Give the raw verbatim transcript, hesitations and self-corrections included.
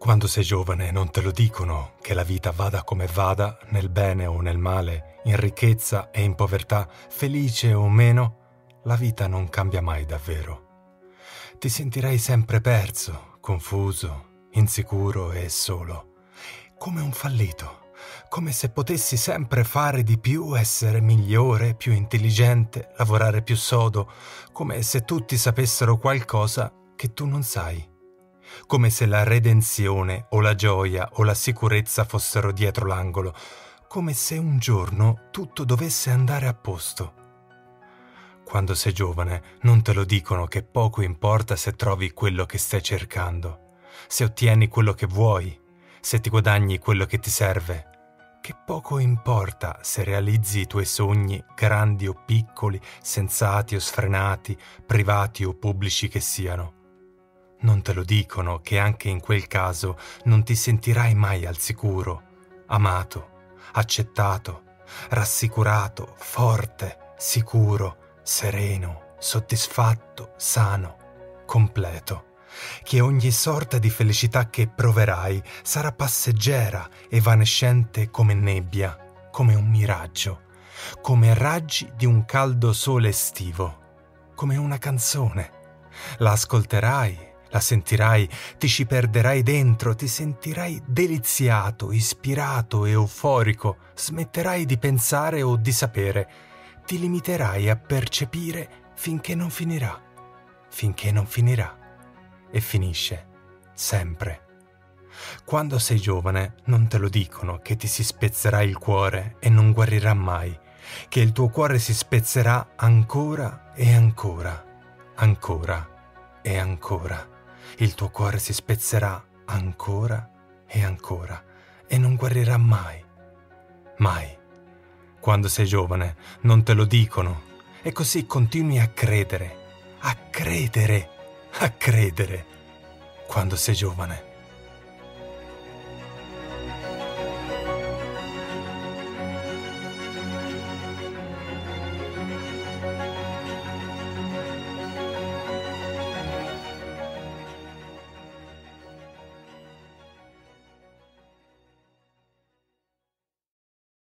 Quando sei giovane non te lo dicono che la vita vada come vada, nel bene o nel male, in ricchezza e in povertà, felice o meno, la vita non cambia mai davvero. Ti sentirai sempre perso, confuso, insicuro e solo, come un fallito, come se potessi sempre fare di più, essere migliore, più intelligente, lavorare più sodo, come se tutti sapessero qualcosa che tu non sai. Come se la redenzione o la gioia o la sicurezza fossero dietro l'angolo, come se un giorno tutto dovesse andare a posto. Quando sei giovane non te lo dicono che poco importa se trovi quello che stai cercando, se ottieni quello che vuoi, se ti guadagni quello che ti serve, che poco importa se realizzi i tuoi sogni, grandi o piccoli, sensati o sfrenati, privati o pubblici che siano. Non te lo dicono che anche in quel caso non ti sentirai mai al sicuro, amato, accettato, rassicurato, forte, sicuro, sereno, soddisfatto, sano, completo. Che ogni sorta di felicità che proverai sarà passeggera, evanescente come nebbia, come un miraggio, come raggi di un caldo sole estivo, come una canzone. La ascolterai, la sentirai, ti ci perderai dentro, ti sentirai deliziato, ispirato e euforico, smetterai di pensare o di sapere, ti limiterai a percepire finché non finirà, finché non finirà, e finisce, sempre. Quando sei giovane non te lo dicono che ti si spezzerà il cuore e non guarirà mai, che il tuo cuore si spezzerà ancora e ancora, ancora e ancora. Il tuo cuore si spezzerà ancora e ancora e non guarirà mai, mai. Quando sei giovane non te lo dicono e così continui a credere, a credere, a credere. Quando sei giovane